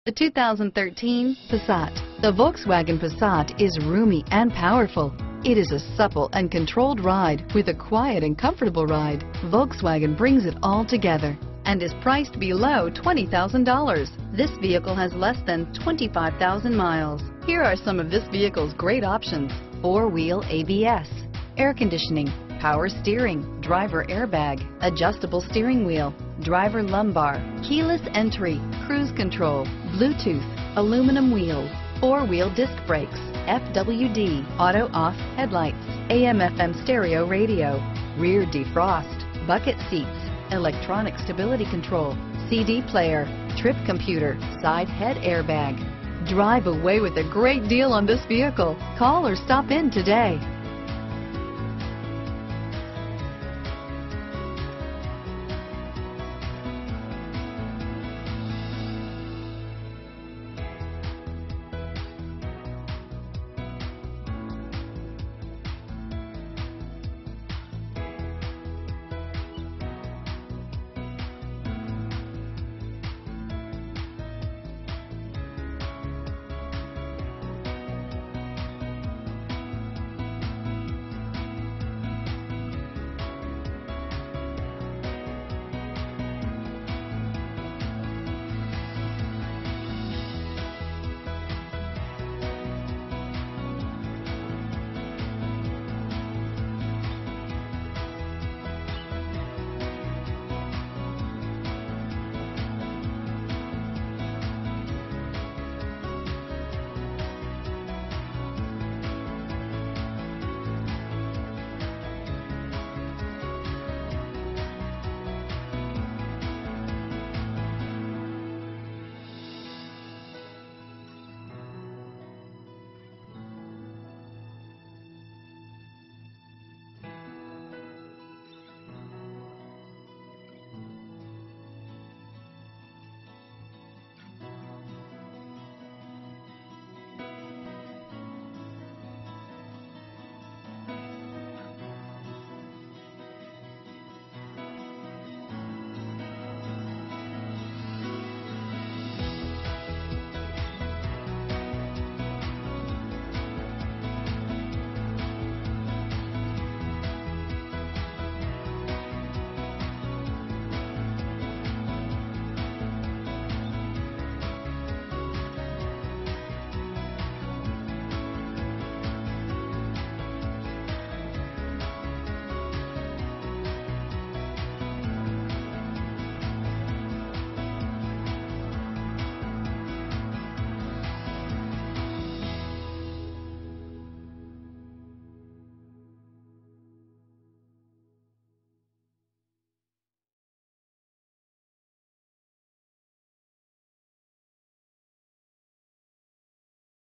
The 2013 Passat. The Volkswagen Passat is roomy and powerful. It is a supple and controlled ride with a quiet and comfortable ride. Volkswagen brings it all together and is priced below $20,000. This vehicle has less than 25,000 miles. Here are some of this vehicle's great options: four-wheel ABS, air conditioning, power steering, driver airbag, adjustable steering wheel, driver lumbar, keyless entry, cruise control, Bluetooth, aluminum wheels, four-wheel disc brakes, FWD, auto-off headlights, AM/FM stereo radio, rear defrost, bucket seats, electronic stability control, CD player, trip computer, side head airbag. Drive away with a great deal on this vehicle. Call or stop in today.